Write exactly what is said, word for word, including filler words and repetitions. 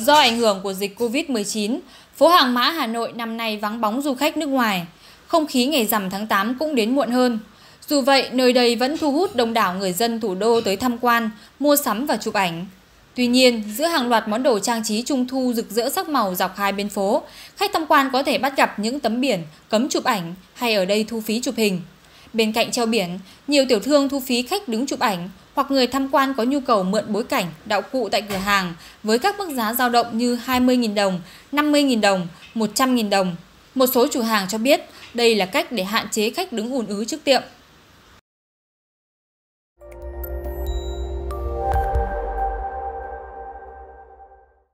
Do ảnh hưởng của dịch Covid mười chín, phố Hàng Mã Hà Nội năm nay vắng bóng du khách nước ngoài. Không khí ngày rằm tháng tám cũng đến muộn hơn. Dù vậy, nơi đây vẫn thu hút đông đảo người dân thủ đô tới tham quan, mua sắm và chụp ảnh. Tuy nhiên, giữa hàng loạt món đồ trang trí trung thu rực rỡ sắc màu dọc hai bên phố, khách tham quan có thể bắt gặp những tấm biển cấm chụp ảnh hay ở đây thu phí chụp hình. Bên cạnh treo biển, nhiều tiểu thương thu phí khách đứng chụp ảnh hoặc người tham quan có nhu cầu mượn bối cảnh, đạo cụ tại cửa hàng với các mức giá dao động như hai mươi nghìn đồng, năm mươi nghìn đồng, một trăm nghìn đồng. Một số chủ hàng cho biết đây là cách để hạn chế khách đứng ùn ứ trước tiệm.